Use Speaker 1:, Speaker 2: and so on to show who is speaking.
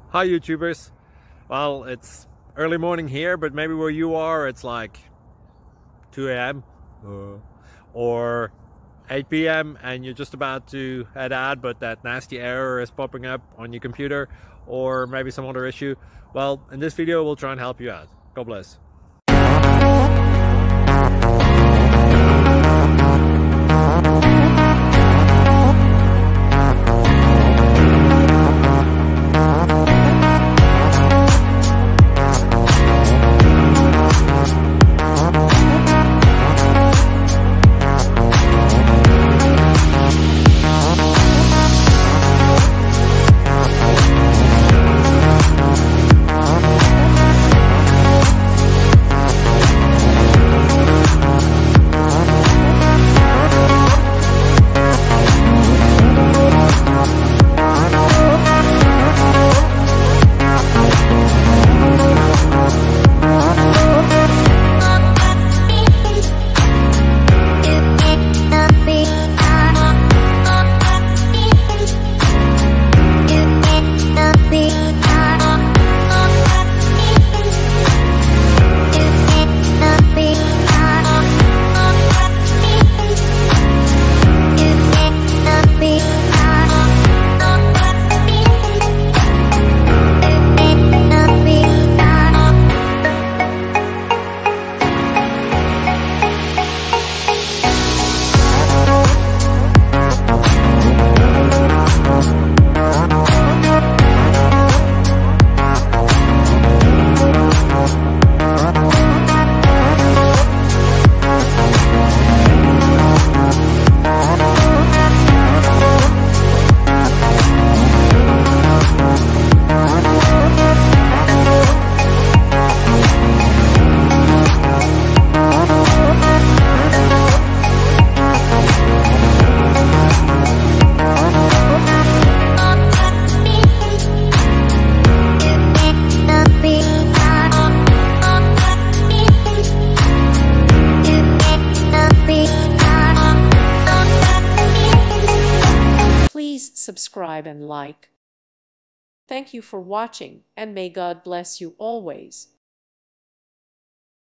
Speaker 1: Hi YouTubers. Well, it's early morning here, but maybe where you are it's like 2 a.m. or 8 p.m. and you're just about to head out, but that nasty error is popping up on your computer, or maybe some other issue. Well, in this video we'll try and help you out. God bless.
Speaker 2: Please subscribe and like. Thank you for watching, and may God bless you always.